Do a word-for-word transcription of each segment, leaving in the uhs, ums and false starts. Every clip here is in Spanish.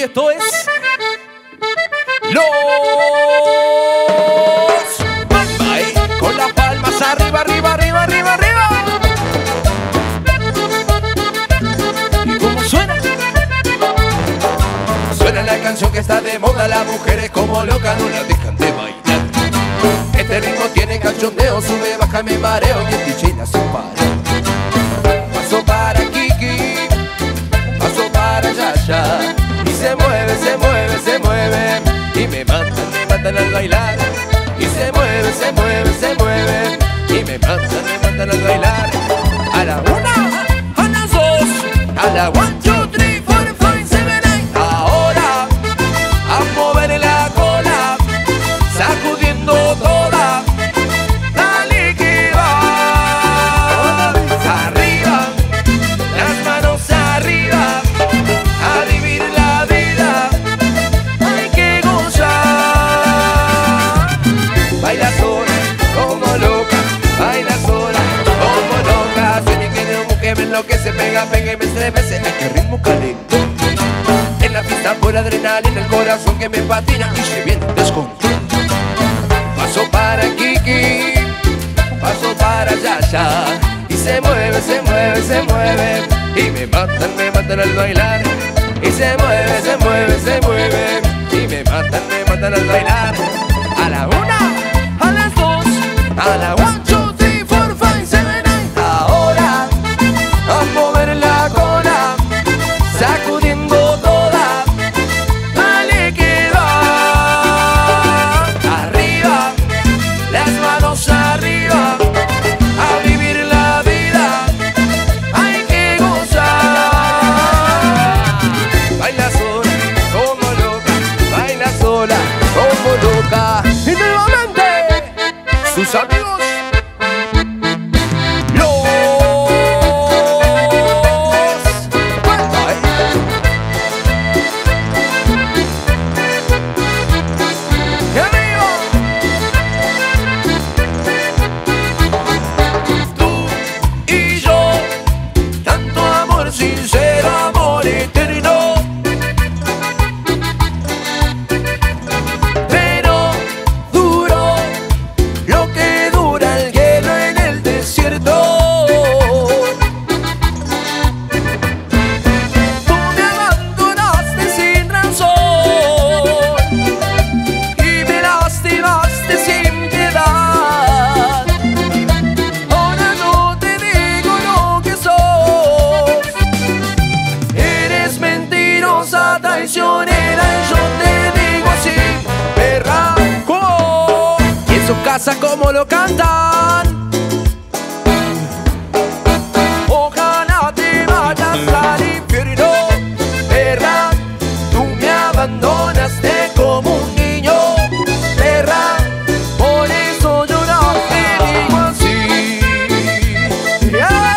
esto es Los Bye, con las palmas arriba, arriba, arriba, arriba, arriba. ¿Y cómo suena? Suena la canción que está de moda, las mujeres como locas no la dejan de bailar. Este ritmo tiene cachondeo, sube, baja, me mareo y el D J la separa. Paso para Kiki, paso para Yaya, y se mueve, se mueve, se mueve, y me matan, me matan al bailar. Y se mueve, se mueve, se mueve, y me matan, me matan al bailar. A la una, a las dos, a la one, two, three, four, five, seven, eight. Ahora, a mover la cola, sacudiendo toda. Dale que va. Arriba, las manos arriba, a vivir la vida. Hay que gozar. Baila sola, como loca, baila sola, como loca. Sueña que de un que me enloquece, pega, pega y me estremece. Ay, qué ritmo calento. En la pista por adrenalina, el corazón que me patina y se viene descontrol. Paso para Kiki, paso para Yaya, y se mueve, se mueve, se mueve, y me matan, me matan al bailar. Y se mueve, se mueve, se mueve, y me matan, me matan al bailar. A la una, a las dos, a la one, two, three, four, five, seven, eight. Ahora, a mover la cola, sacudiendo toda. Dale que va. Arriba, las manos arriba, a vivir la vida. Hay que gozar. Baila sola, como loca, baila sola, como loca. Y nuevamente, sus amigos. Traicionera, y yo te digo así, perra. ¿Cómo? Y en su casa como lo cantan. Ojalá te vayas al infierno, perra. Tú me abandonaste como un niño, perra. Por eso yo no te digo así. Yeah.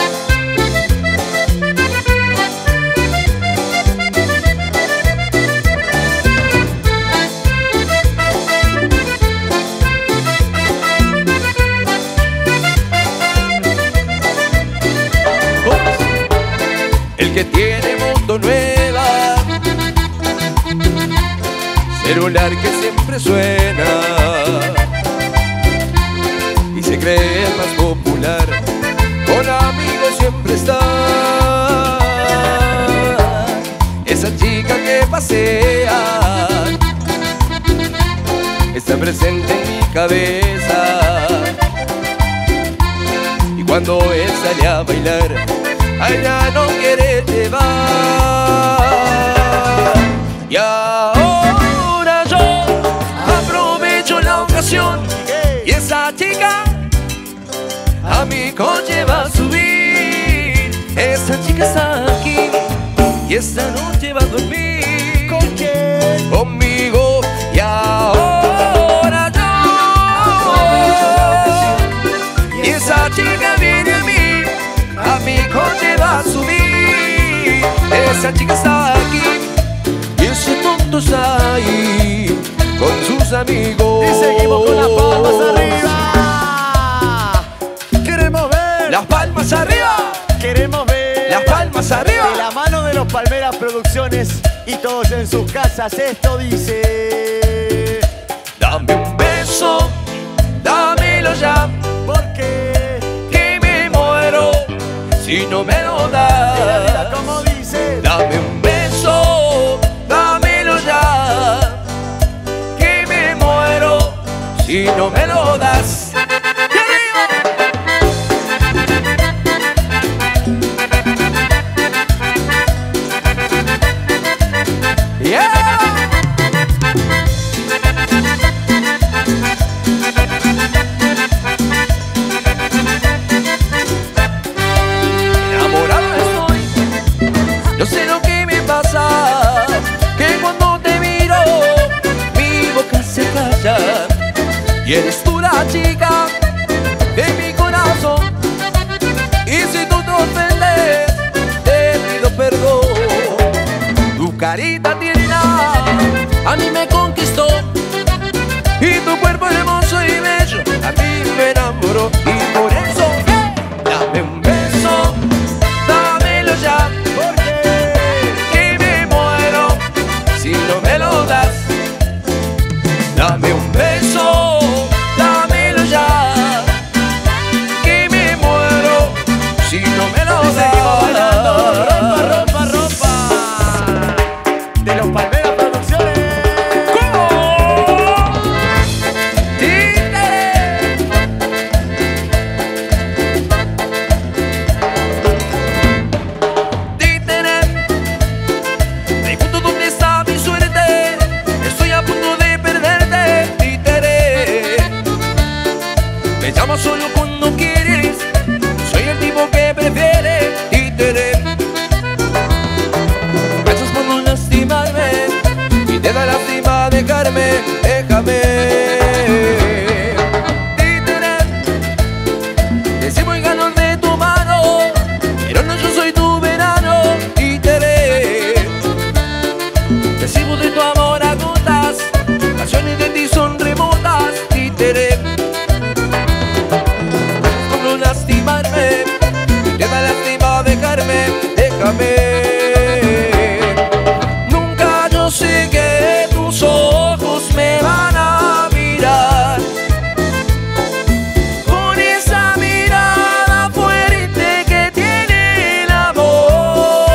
El que tiene moto nueva, celular que siempre suena y se cree el más popular, con amigos siempre está. Esa chica que pasea está presente en mi cabeza, y cuando él sale a bailar, allá no quiere llevar. Y ahora yo aprovecho la ocasión, y esa chica a mi coche va a subir. Esa chica está aquí y esta noche va a dormir. ¿Con quién? Conmigo. Y ahora yo, y esa chica viene a mí, a mi coche va a subir. Esa chica está aquí y ese tonto está ahí con sus amigos. Y seguimos con las palmas arriba. Queremos ver las palmas arriba. Queremos ver las palmas arriba. De la mano de los Palmeras Producciones y todos en sus casas. Esto dice: dame un beso, dámelo ya, porque que me muero si no me lo das. la vida como dice. Dame un beso, dámelo ya, que me muero si no me lo das. No sé lo que me pasa, que cuando te miro mi boca se calla. Y eres tú la chica de mi corazón, y si tú te ofendes te pido perdón. Tu carita tierna a mí me conquistó, y tu cuerpo hermoso y bello a mí me enamoró. Y por eso eh, dame un beso, dámelo ya, si no me lo das. Dame un beso, dámelo ya, que me muero si no me lo das. Seguimos bailando, rompa, rompa, rompa, de los Palmeras Producciones. ¿Cómo? Títere. Títere. Pregunto dónde está mi suerte, estoy a punto de perderte. Títere. Me llamas solo cuando quieres, soy el tipo que prefieres. Títere. Me echas por no lastimarme y te da lástima dejarme. Déjame. Títere. Decimos ganos de tu mano, pero no, yo soy tu verano. Títere. Recibo de tu amor a gotas, pasiones de ti son remotas. Títere. Por no lastimarme, te da lástima dejarme. Déjame. Nunca yo sé que tus ojos me van a mirar con esa mirada fuerte que tiene el amor.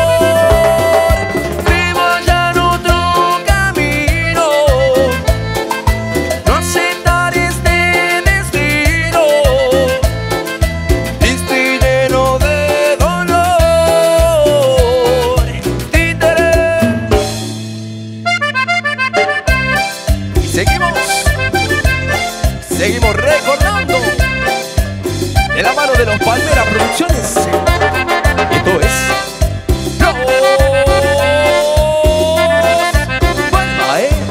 Vivo ya en otro camino, no aceptar este destino. Estoy lleno de dolor. Títere. Y seguimos, seguimos recordando de la mano de los Palmeras Producciones. Esto es Los Palma, ¿eh?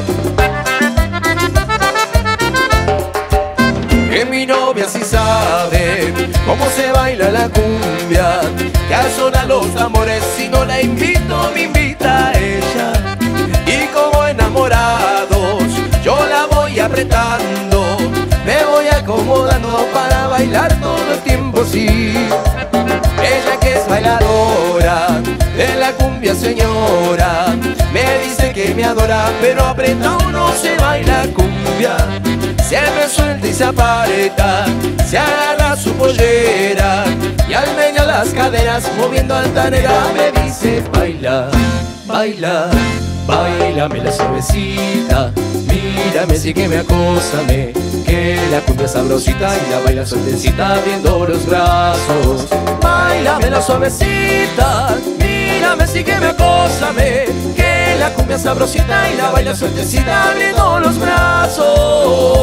Que mi novia sí sabe cómo se baila la cumbia, que al sonar los tambores si no la invito me invita a ella. Y como enamorados yo la voy apretando, me voy acomodando para bailar todo el tiempo, sí. Ella que es bailadora de la cumbia, señora, me dice que me adora, pero apretado no se baila cumbia. Siempre suelta y se aparta, se agarra su pollera y al medio las caderas moviendo altanera me dice: baila, baila, bailame la suavecita, mírame, sígueme, acósame, que la cumbia es sabrosita y la baila sueltecita abriendo los brazos. Bailame la suavecita, mírame, sígueme, acósame, que la cumbia es sabrosita y la baila sueltecita abriendo los brazos.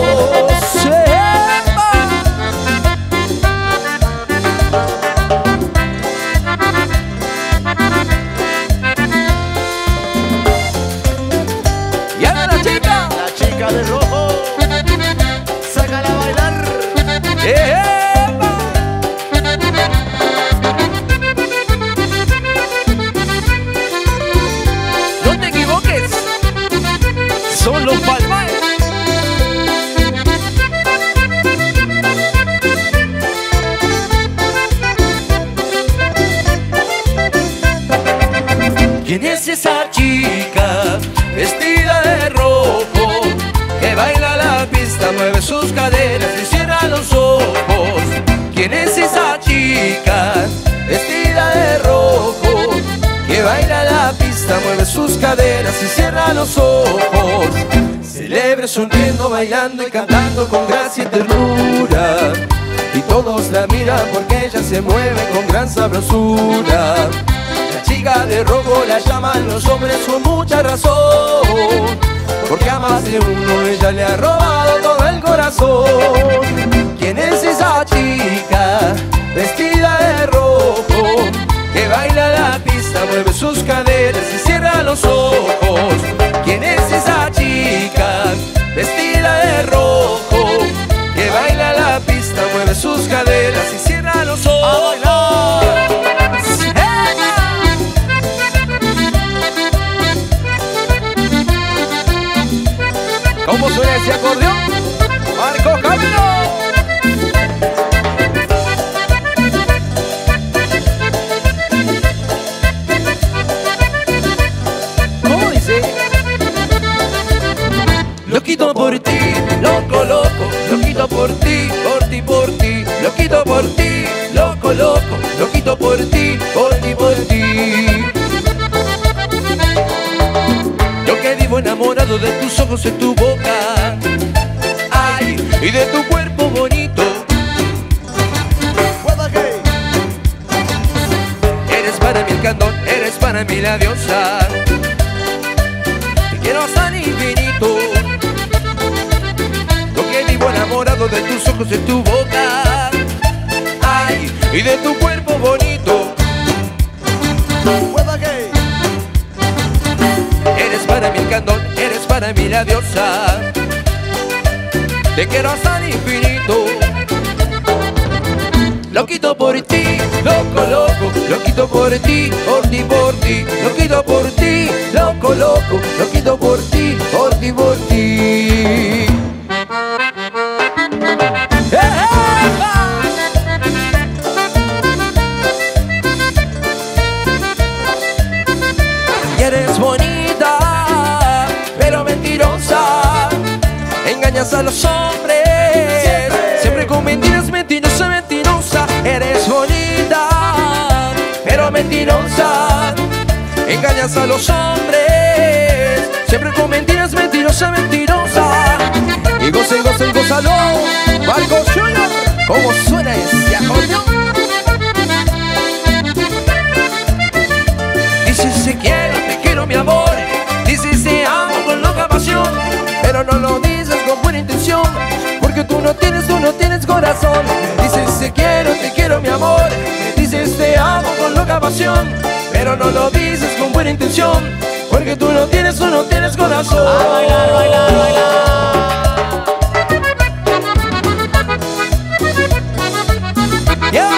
Y ahora la chica, La chica de rojo, sácala a bailar. ¡Epa! No te equivoques, son los Palmares. ¿Quién es esa chica vestida de rojo que baila la pista, mueve sus caderas y cierra los ojos? ¿Quién es esa chica vestida de rojo que baila la pista, mueve sus caderas y cierra los ojos? Celebre sonriendo, bailando y cantando con gracia y ternura, y todos la miran porque ella se mueve con gran sabrosura. La chica de rojo la llaman los hombres con mucha razón, porque a más de uno ella le ha robado todo el corazón. ¿Quién es esa chica vestida de rojo que baila la pista, mueve sus caderas y cierra los ojos? ¿Quién es esa chica vestida de rojo que baila la pista, mueve sus caderas y cierra los ojos? ¿Cómo suena ese acordeón? ¡Marco Camino! ¿Cómo dice? Loquito por ti, loco, loco, loquito por ti, por ti, por ti, loquito por ti, loco, loco, loquito por ti, por ti, por ti. Yo que vivo enamorado de tus ojos, de tu boca, ay, y de tu cuerpo bonito. Eres para mí el candón, eres para mí la diosa. Te quiero hasta el infinito. Yo que vivo enamorado de tus ojos, de tu boca, ay, y de tu cuerpo bonito. Eres para mí el candón, eres para mí la diosa. Te quiero hasta el infinito. Loquito por ti, loco, loco, loquito por ti, por ti, por ti, loquito por ti, loco, loco, loquito por ti, por ti, por ti. Y eres bonita, pero mentirosa, engañas a los hombres, siempre, siempre con mentiras, mentirosa, mentirosa. Eres bonita, pero mentirosa, engañas a los hombres, siempre con mentiras, mentirosa, mentirosa. Y goce, goce, gózalo, Marcos Junior. ¿Cómo suena ese acordeón? Dices te quiero, te quiero mi amor, dices te amo con loca pasión, pero no lo dices con buena intención, porque tú no tienes, tú no tienes corazón. Dices te quiero, te quiero mi amor, dices te amo con loca pasión, pero no lo dices con buena intención, porque tú no tienes, tú no tienes corazón. A bailar, bailar, bailar. Yeah.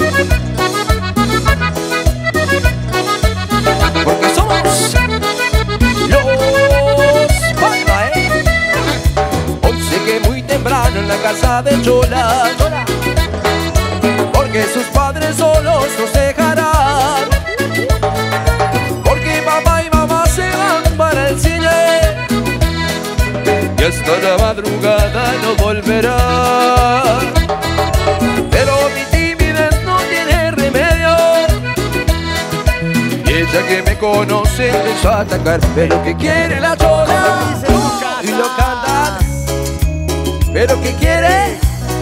Porque somos los Paiva, ¿eh? Hoy sé que muy temprano en la casa de Chola, porque sus padres solos nos dejarán, porque papá y mamá se van para el cine y hasta la madrugada no volverán. Pero mi timidez no tiene remedio, y ella que me conoce empezó a atacar. Pero que quiere la Chola y lo canta. Pero que quiere,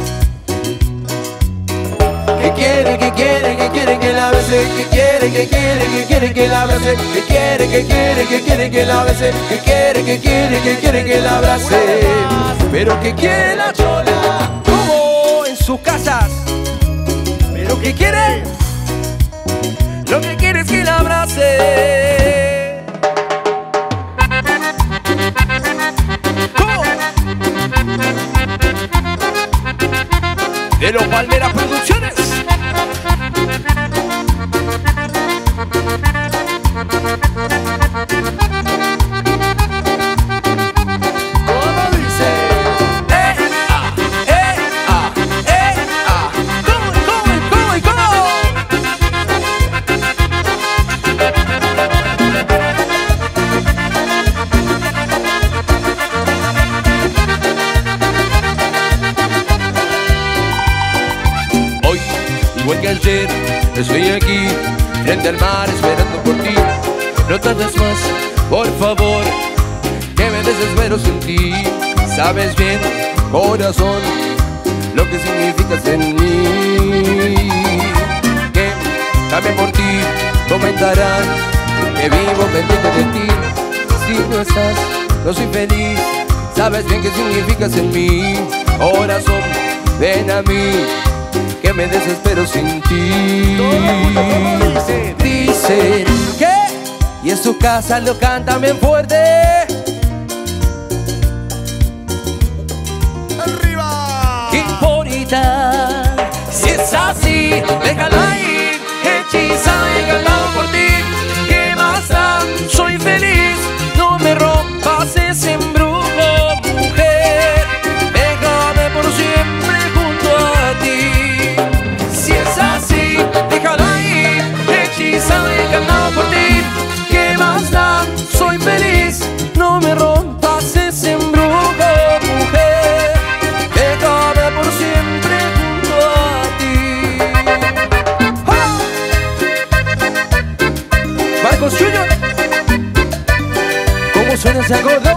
que quiere, que quiere, que quiere que la bese, que quiere, que quiere, que quiere que la abrace, que quiere, que quiere, que quiere que la bese, que quiere, que quiere, que quiere que la abrace. Pero que quiere la Chola como en sus casas. Pero que quiere, lo que quiere es que la abrace. ¿Cómo? De los Palmeras Producciones. ¿Cómo dice? Eh, ah, eh, ah, eh, ah. ¿Cómo, cómo, cómo, cómo? igual que ayer, estoy aquí, frente al mar, esperando por ti. No tardes más, por favor, que me desespero sin ti. Sabes bien, corazón, lo que significas en mí. Que también por ti comentarán que vivo pendiente de ti. Si no estás, no soy feliz. Sabes bien qué significas en mí. Corazón, ven a mí, que me desespero sin ti. Dicen, Dicen que, y en su casa lo cantan bien fuerte. ¡Arriba! ¿Qué importa? Si es así, déjala ir, hechizado y encantado por ti. ¿Qué más da? Soy feliz, no me rompas ese embrujo, mujer. Déjame por siempre junto a ti. Si es así, déjala ir, hechizado y encantado por ti. ¿Qué más da? Soy feliz, no me rompas ese embrujo, mujer. Déjame por siempre junto a ti. ¡Ah! Marcos Junior, ¿cómo suena ese acorde?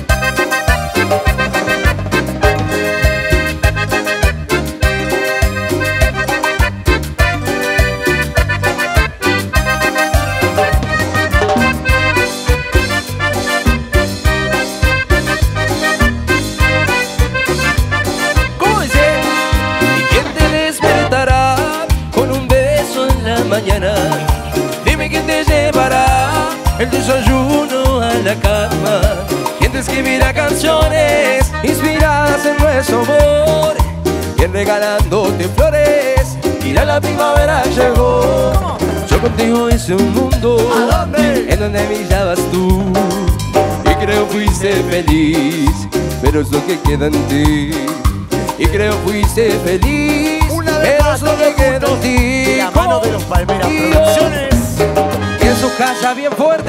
Mañana, dime quién te llevará el desayuno a la cama, quién te escribirá canciones inspiradas en nuestro amor, quién regalándote flores dirá la primavera llegó. Yo contigo hice un mundo en donde brillabas tú y creo fuiste feliz, pero es lo que queda en ti. Y creo fuiste feliz, pero es lo que queda en ti. La mano de los Palmeras Producciones. Y en su casa bien fuerte.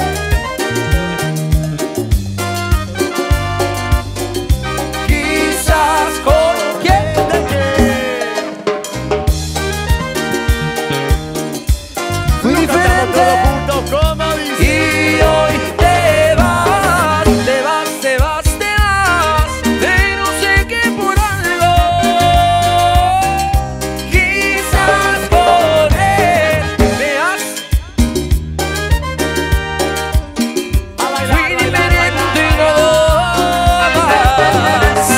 Quizás con quién fui Cantamos todos diferente. juntos, como dice. Y hoy te vas, te vas, te vas, te vas, pero sé que por algo quizás por él me has. A bailar, Fui bailar, diferente y bailar, no más.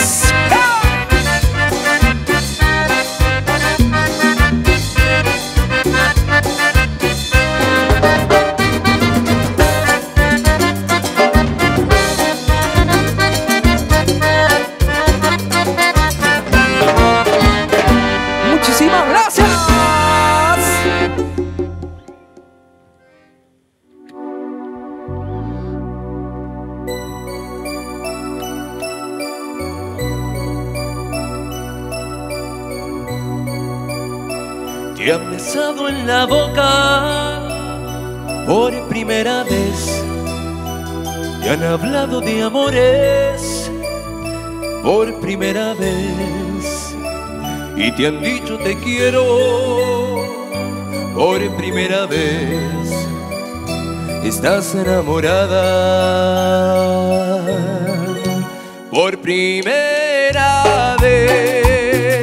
Muchísimas gracias. Te han besado en la boca por primera vez. Te han hablado de amores por primera vez. Y te han dicho te quiero por primera vez. Estás enamorada por primera vez.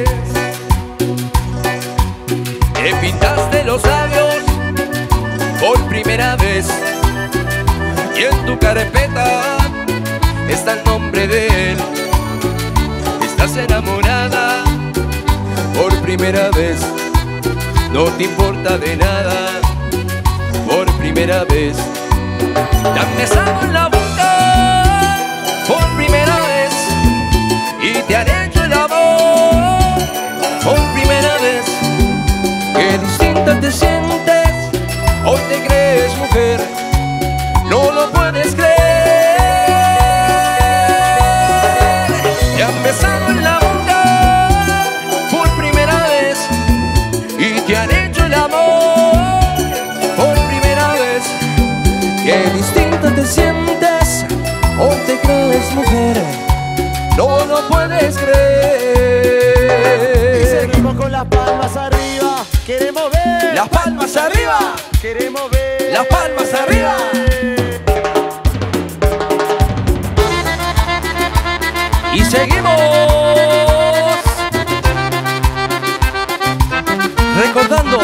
Te pintaste los labios por primera vez. Y en tu carpeta está el nombre de él. Estás enamorada por primera vez, no te importa de nada, por primera vez. Te han besado en la boca por primera vez y te han hecho el amor por primera vez. Qué distinta te sientes, hoy te crees mujer, no lo puedes creer. Te han besado en la boca y te han hecho el amor por primera vez. Qué distinto te sientes, hoy te crees mujer, no lo puedes creer. Y seguimos con las palmas arriba. Queremos ver las palmas arriba. Queremos ver Las palmas arriba. Y seguimos recordando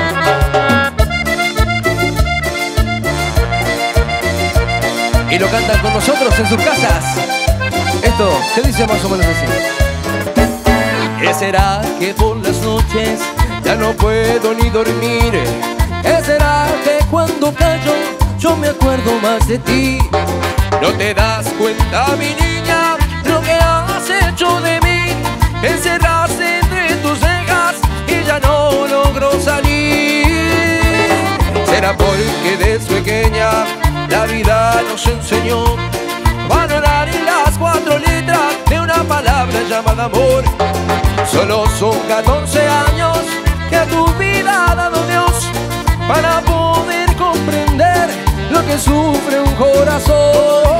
y lo cantan con nosotros en sus casas. Esto se dice más o menos así. ¿Qué será que por las noches ya no puedo ni dormir? ¿Qué será que cuando callo yo me acuerdo más de ti? ¿No te das cuenta, mi niña, lo que has hecho de mí? Encerraste entre tus cejas y ya no logro salir. ¿Será porque desde pequeña la vida nos enseñó a valorar las cuatro letras de una palabra llamada amor? Solo son catorce años que a tu vida ha dado Dios para poder comprender lo que sufre un corazón.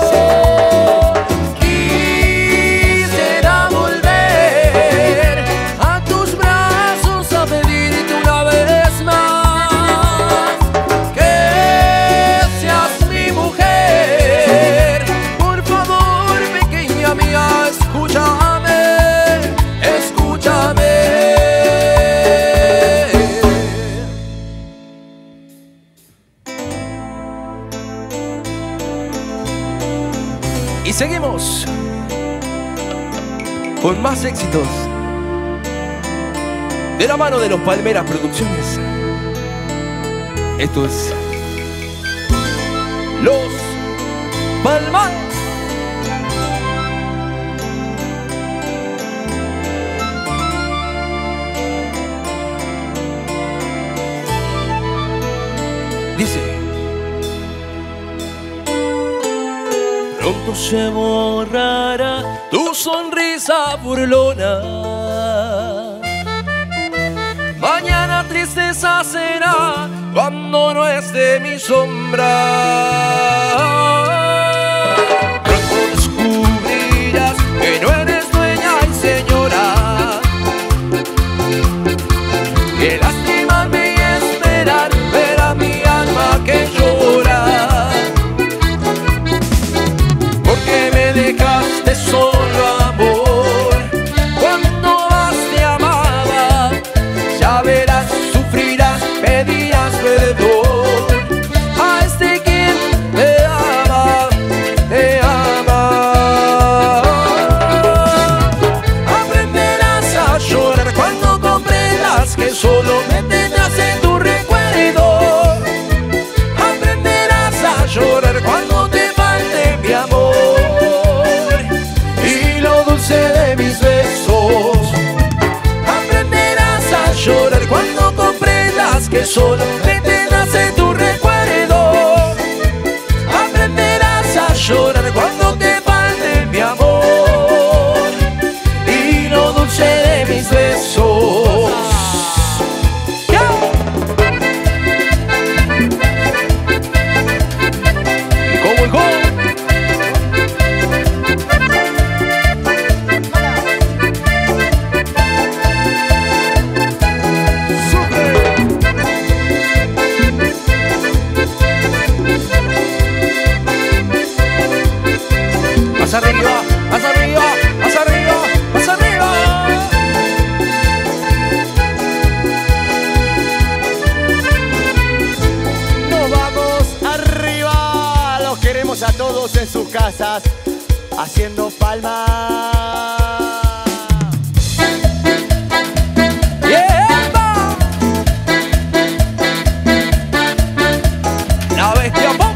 Quisiera volver a tus brazos a pedirte una vez más que seas mi mujer. Por favor, pequeña mía, escúchame, escúchame. Y seguimos con más éxitos de la mano de los Palmeras Producciones. Esto es Los Palmares. Dice: pronto se borrará tu sonrisa burlona, mañana tristeza será cuando no esté mi sombra. Pronto descubrirás que no eres dueña y señora, que lastimarme y esperar ver a mi alma que llora. Porque me dejaste solo, amor, cuando más te amaba. Ya verás, sufrirás, pedirás perdón a este quien te ama, te ama. Aprenderás a llorar cuando comprendas que solo me tendrás en tu recuerdo. Aprenderás a llorar cuando te falte mi amor y lo dulce de mis besos. Aprenderás a llorar cuando comprendas que solo me tendrás en tu recuerdo. Aprenderás a llorar cuando te falte mi amor y lo dulce de mis besos. Y como el gol. Más arriba, más arriba, más arriba, más arriba. Nos vamos arriba. Los queremos a todos en sus casas haciendo palmas. ¡Yepa! La bestia pop.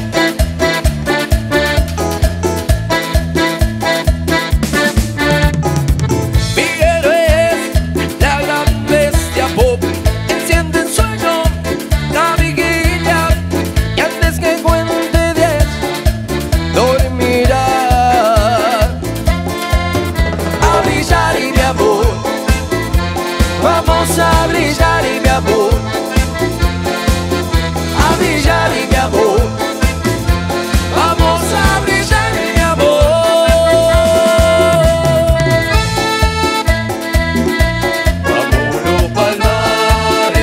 Miguel es la gran bestia pop. Enciende el sueño, la vigilia, y antes que cuente diez, dormirá. A brillar y mi amor, vamos a brillar y mi amor, a brillar y mi amor, vamos a brillar y mi amor. Vamos los palmares.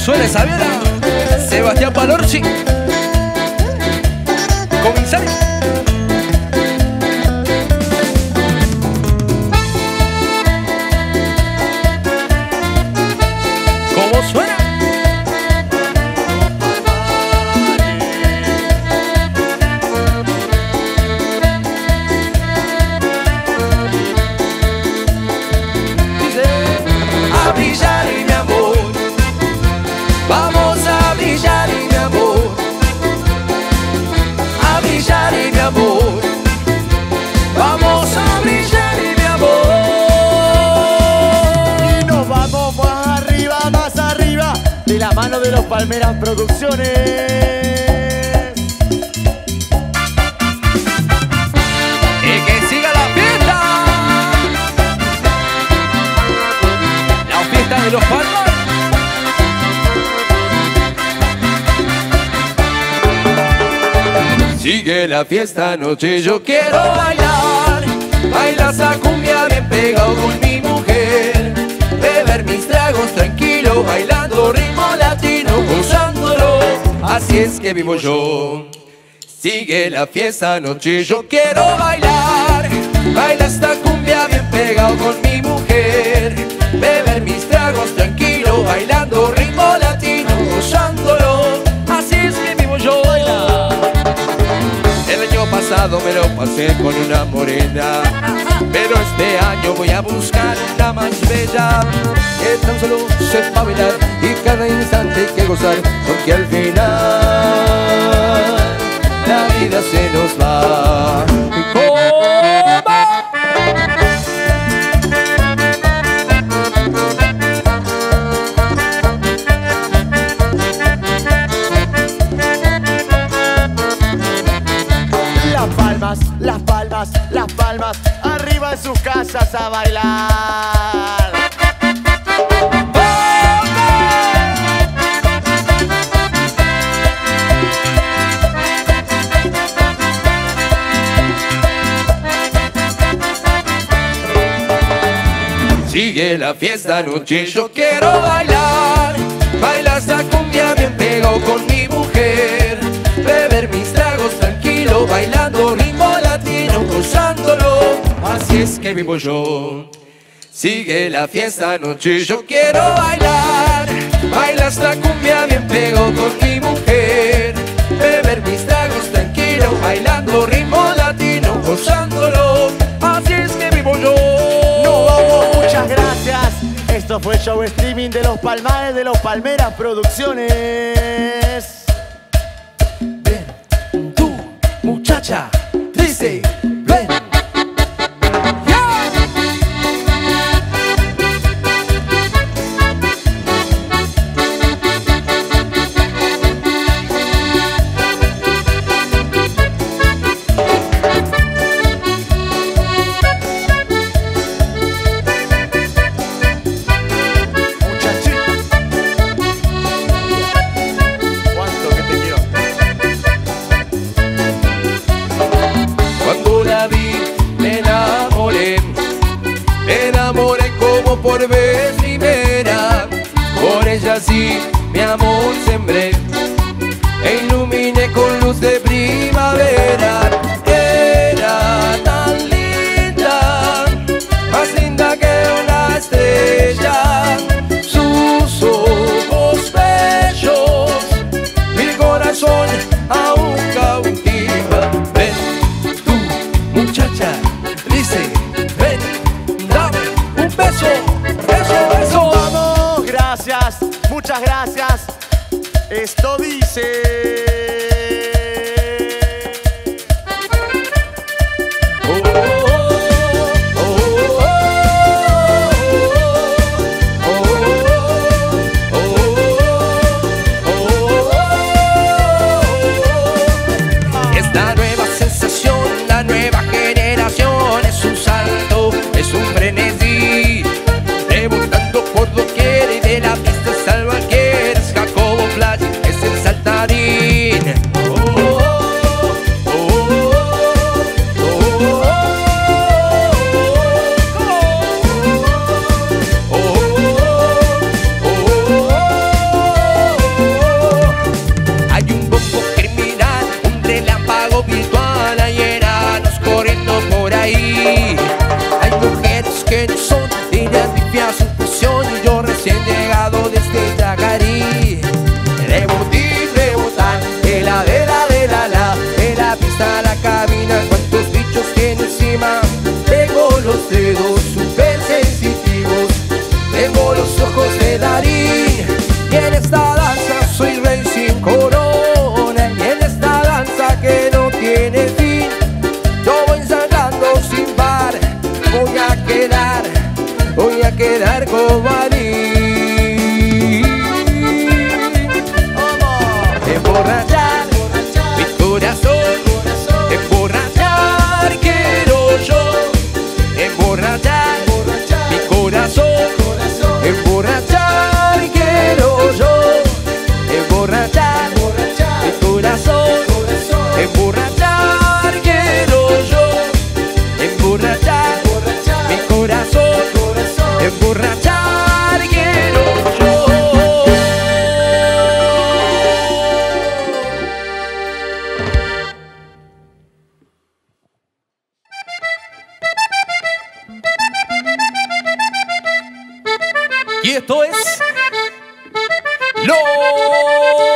suena esa viola? Sebastián Palorci. Comisario. ¿Cómo suena? A brillar y mi amor, vamos a brillar y mi amor, a brillar y mi amor, vamos a brillar y mi amor. Y nos vamos más arriba, más arriba, de la mano de los Palmeras Producciones. Y que siga la fiesta. La fiesta de los Palmeras. Sigue la fiesta anoche, yo quiero bailar, bailar esa cumbia bien pegado con mi mujer, beber mis tragos tranquilo, bailando ritmo latino, gozándolo, así es que vivo yo. Sigue la fiesta anoche, yo quiero bailar, bailar esta cumbia bien pegado con mi mujer, beber mis tragos tranquilo, bailando ritmo latino, gozándolo, así es que vivo yo. El año pasado me lo pasé con una morena, pero este año voy a buscar la más bella, que tan solo sepa bailar y cada instante hay que gozar, porque al final la vida se nos va. ¿Cómo? Las palmas, las palmas, las palmas, arriba de sus casas a bailar. Sigue la fiesta anoche, yo quiero bailar, bailar esta cumbia bien pegado con mi mujer, beber mis tragos tranquilo, bailando ritmo latino, gozándolo, así es que vivo yo. Sigue la fiesta anoche, yo quiero bailar, bailar esta cumbia bien pegado con mi mujer, beber mis tragos tranquilo, bailando ritmo latino, gozándolo, así es que vivo yo. Nos vamos, muchas gracias. Esto fue el show streaming de los Palmares de los Palmeras Producciones. Ven, tú, muchacha, dice, ven. Por vez primera, por ella sí mi amor sembré e iluminé con luz de primavera. Era tan linda, más linda que una estrella, sus ojos bellos, mi corazón aún cautiva. Ven, tú, muchacha, dice, ven, dame un beso. Muchas gracias. Esto dice. Esta nueva sensación, la nueva generación, es un salto, es un frenesí, rebotando por doquier y de la pista salva que es Jacobo Flash, es el saltarín. confía su fusión y yo recién llegado desde Yacarí. Rebotín, rebotar, de la, de la, de la, la, de la pista a la cabina, cuántos bichos tiene encima. Tengo los dedos súper sensitivos, tengo los ojos de Darín. Y en esta danza soy rey sin corona, y en esta danza que no tiene fin, yo voy sacando sin par, voy a quedar, voy a quedar como Darín. Emborrachar mi corazón, emborrachar quiero yo, emborrachar mi corazón, emborrachar quiero yo, emborrachar mi corazón, emborrachar quiero yo, emborrachar mi corazón, emborrachar quiero yo. Y esto es Los